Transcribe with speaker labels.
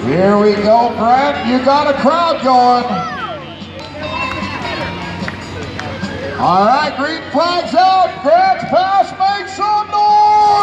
Speaker 1: Here we go, Grant. You got a crowd going. All right, green flag's out. Grant's pass makes some